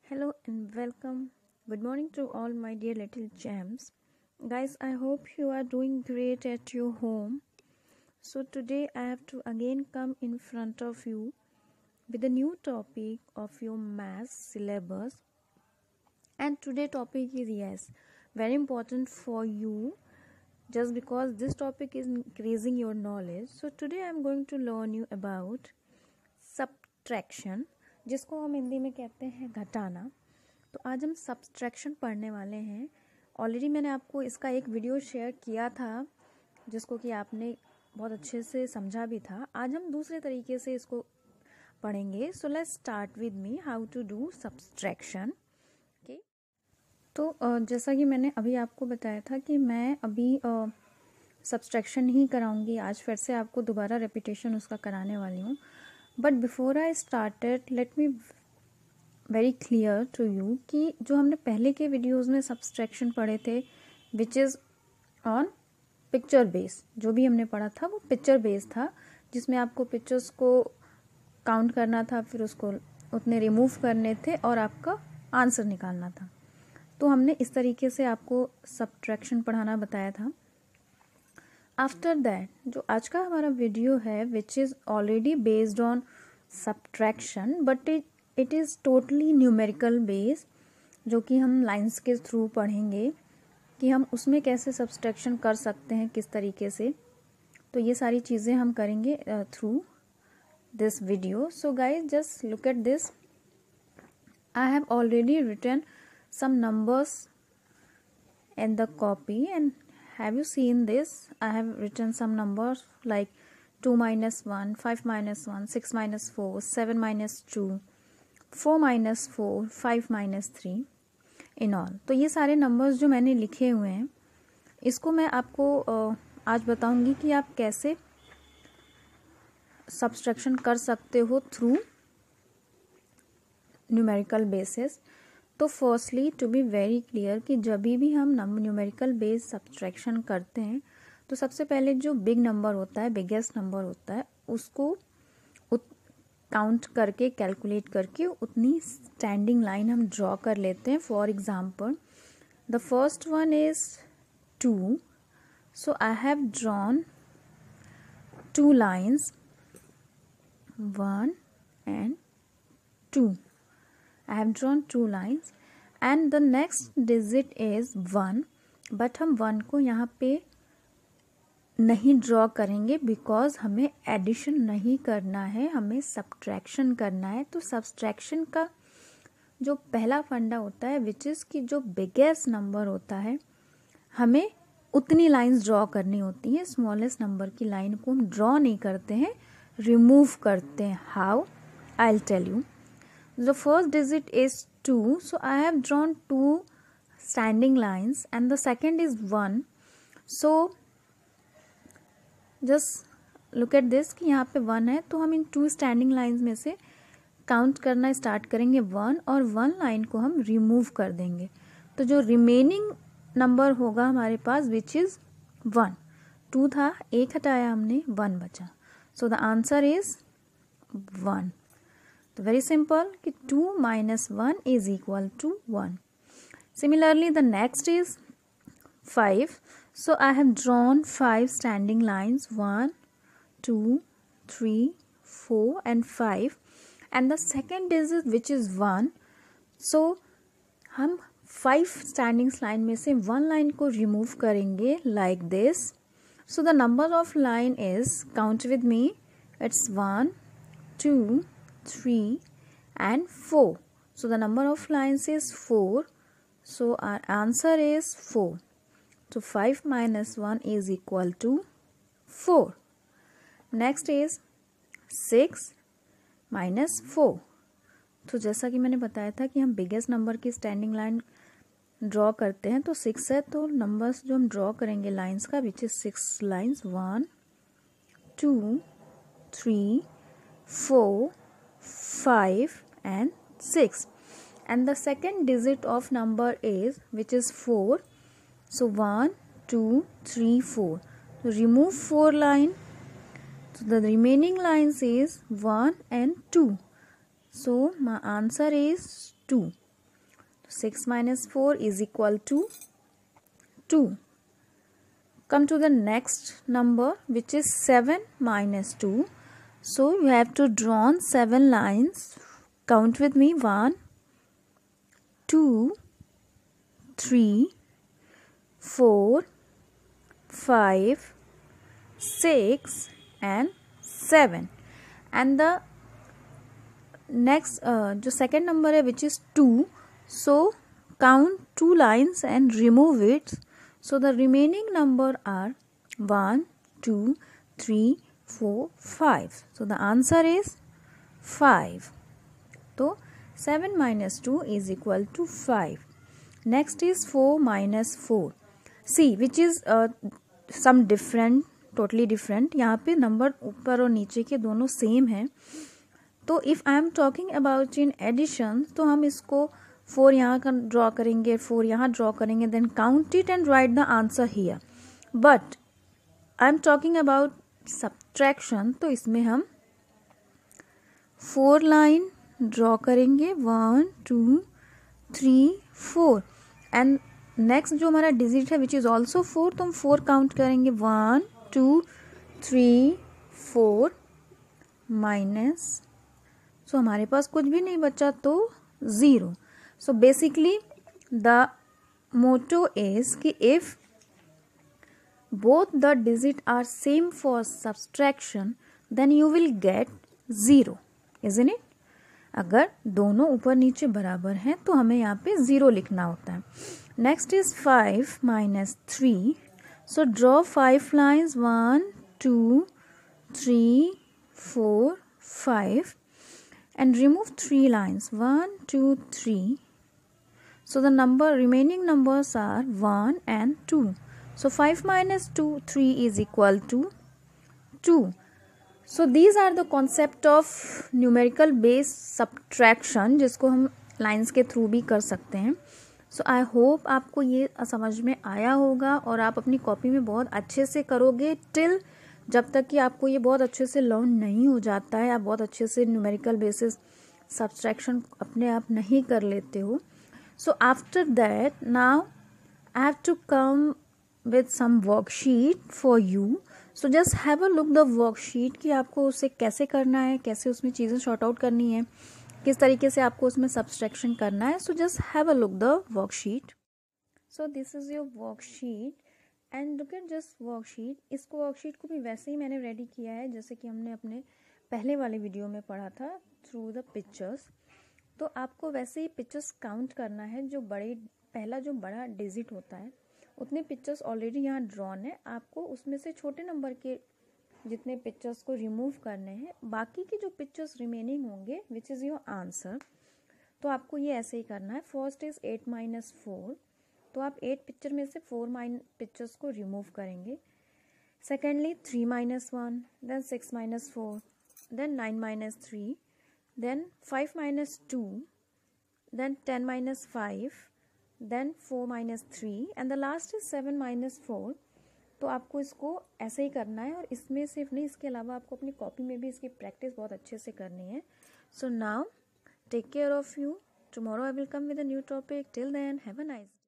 Hello and welcome. Good morning to all my dear little gems. Guys, I hope you are doing great at your home. So, today I have to again come in front of you with a new topic of your math syllabus. And today topic is very important for you just because this topic is increasing your knowledge. So, today I am going to learn you about subtraction, जिसको हम हिंदी में कहते हैं घटाना। तो आज हम subtraction पढ़ने वाले हैं। ऑलरेडी मैंने आपको इसका एक वीडियो शेयर किया था जिसको कि आपने बहुत अच्छे से समझा भी था। आज हम दूसरे तरीके से इसको पढ़ेंगे। So let's start with me how to do subtraction. Okay, तो जैसा कि मैंने अभी आपको बताया था कि मैं अभी सब्सट्रैक्शन ही कराऊंगी। आज फिर से आपको दोबारा रेपिटेशन उसका कराने वाली हूँ। But before I started let me very clear to you कि जो हमने पहले के वीडियोस में सब्सट्रैक्शन पढ़े थे which is on picture base, जो भी हमने पढ़ा था वो पिक्चर बेस था, जिसमें आपको पिक्चर्स को काउंट करना था, फिर उसको उतने रिमूव करने थे और आपका आंसर निकालना था। तो हमने इस तरीके से आपको सब्ट्रैक्शन पढ़ाना बताया था। आफ्टर दैट जो आज का हमारा वीडियो है which is already based on subtraction but it is totally numerical base, जो कि हम लाइंस के थ्रू पढ़ेंगे कि हम उसमें कैसे सब्सट्रैक्शन कर सकते हैं, किस तरीके से। तो ये सारी चीज़ें हम करेंगे through this video. So guys just look at this. I have already written some numbers in the copy, and have you seen this? I have written some numbers like 2 minus 1, 5 minus 1, 6 minus 4, 7 minus 2, 4 minus 4, 5 minus 3 in all। तो ये सारे numbers जो मैंने लिखे हुए हैं इसको मैं आपको आज बताऊंगी कि आप कैसे सब्सट्रैक्शन कर सकते हो थ्रू न्यूमेरिकल बेसिस। तो firstly to be very clear कि जब भी हम न्यूमेरिकल बेस सब्सट्रैक्शन करते हैं तो सबसे पहले जो बिग नंबर होता है, बिगेस्ट नंबर होता है, उसको काउंट करके कैलकुलेट करके उतनी स्टैंडिंग लाइन हम ड्रॉ कर लेते हैं। For example the first one is 2, so I have drawn 2 lines 1 and 2। I have drawn 2 lines and the next digit is 1, but हम 1 को यहाँ पे नहीं ड्रॉ करेंगे बिकॉज हमें एडिशन नहीं करना है, हमें सब्ट्रैक्शन करना है। तो सब्ट्रैक्शन का जो पहला फंडा होता है विच इज़ कि जो बिगेस्ट नंबर होता है हमें उतनी लाइंस ड्रॉ करनी होती हैं। स्मॉलेस्ट नंबर की लाइन को हम ड्रॉ नहीं करते हैं, रिमूव करते हैं। How? I will tell you. The first digit is 2, so I have drawn 2 standing lines and the second is 1. So just look at this कि यहाँ पे 1 है, तो हम इन 2 standing lines में से काउंट करना स्टार्ट करेंगे 1 और 1 लाइन को हम रिमूव कर देंगे। तो जो रिमेनिंग नंबर होगा हमारे पास विच इज़ 1। 2 था, 1 हटाया हमने, 1 बचा। So the answer is 1। तो वेरी सिंपल कि 2 minus 1 is equal to 1. Similarly, the next is 5. So I have drawn 5 standing lines 1, 2, 3, 4 and 5. And the second digit which is 1. So हम 5 standing line में से 1 line को remove करेंगे like this. So the number of line is, count with me, it's 1, 2, 3 and 4. So the number of lines is 4. So our answer is 4. So 5 minus 1 is equal to 4. Next is 6 minus 4. तो जैसा कि मैंने बताया था कि हम biggest number की standing line draw करते हैं, तो 6 है, तो नंबर्स जो हम ड्रॉ करेंगे लाइंस का which is 6 lines 1, 2, 3, 4, 5 and 6, and the second digit of number is which is 4. So 1, 2, 3, 4. So remove 4 line. So the remaining lines is 1 and 2. So my answer is 2. 6 minus 4 is equal to 2. Come to the next number, which is 7 minus 2. So you have to draw 7 lines. Count with me. 1, 2, 3, 4, 5, 6 and 7. And the next जो second number है, which is 2. So count 2 lines and remove it. So the remaining number are 1, 2, 3, 4, 5. So the answer is 5. So 7 minus 2 is equal to 5. Next is 4 minus 4. See, which is some different, totally different. यहाँ पे number ऊपर और नीचे के दोनों same हैं. तो if I am talking about in addition, तो हम इसको 4 यहाँ का ड्रॉ करेंगे, 4 यहाँ ड्रॉ करेंगे, then count it and write the answer here. But I am talking about subtraction, तो इसमें हम 4 लाइन ड्रॉ करेंगे. 1, 2, 3, 4 एंड नेक्स्ट जो हमारा डिजिट है विच इज़ ऑल्सो 4, तो हम 4 काउंट करेंगे. 1, 2, 3, 4 माइनस, सो हमारे पास कुछ भी नहीं बचा तो 0. So basically the motto is कि if both the digit are same for subtraction then you will get 0, isn't it? अगर दोनों ऊपर नीचे बराबर हैं तो हमें यहाँ पे 0 लिखना होता है. Next is 5 minus 3. So draw 5 lines. 1, 2, 3, 4, 5 and remove 3 lines. 1, 2, 3. So the remaining numbers are 1 and 2. So 5 minus 2, 3 is equal to 2. So these are the concept of numerical based subtraction, जिसको हम लाइंस के थ्रू भी कर सकते हैं. सो I hope आपको ये समझ में आया होगा और आप अपनी कॉपी में बहुत अच्छे से करोगे टिल जब तक कि आपको ये बहुत अच्छे से लर्न नहीं हो जाता है, आप बहुत अच्छे से न्यूमेरिकल बेसिस सब्ट्रैक्शन अपने आप नहीं कर लेते हो. So after that now I have to come with some worksheet for you. So just have a look the worksheet कि आपको उसे कैसे करना है, कैसे उसमें चीज़ें शॉर्ट आउट करनी है, किस तरीके से आपको उसमें सब्सट्रैक्शन करना है. So just have a look the worksheet. So this is your worksheet and look at this worksheet. इस worksheet को भी वैसे ही मैंने रेडी किया है जैसे कि हमने अपने पहले वाले वीडियो में पढ़ा था थ्रू द पिक्चर्स. तो आपको वैसे ही पिक्चर्स काउंट करना है. जो पहला जो बड़ा डिजिट होता है उतने पिक्चर्स ऑलरेडी यहाँ ड्रॉन है. आपको उसमें से छोटे नंबर के जितने पिक्चर्स को रिमूव करने हैं, बाकी के जो पिक्चर्स रिमेनिंग होंगे विच इज़ योर आंसर. तो आपको ये ऐसे ही करना है. First is 8 minus 4. तो आप 8 पिक्चर में से 4 पिक्चर्स को रिमूव करेंगे. Secondly 3 minus 1, then 6 minus 4, then 9 minus 3, then 5 minus 2, then 10 minus 5, then 4 minus 3 and the last is 7 minus 4. तो आपको इसको ऐसे ही करना है और इसमें सिर्फ नहीं, इसके अलावा आपको अपनी कॉपी में भी इसकी प्रैक्टिस बहुत अच्छे से करनी है. So now take care of you. Tomorrow I will come with a new topic. Till then have a nice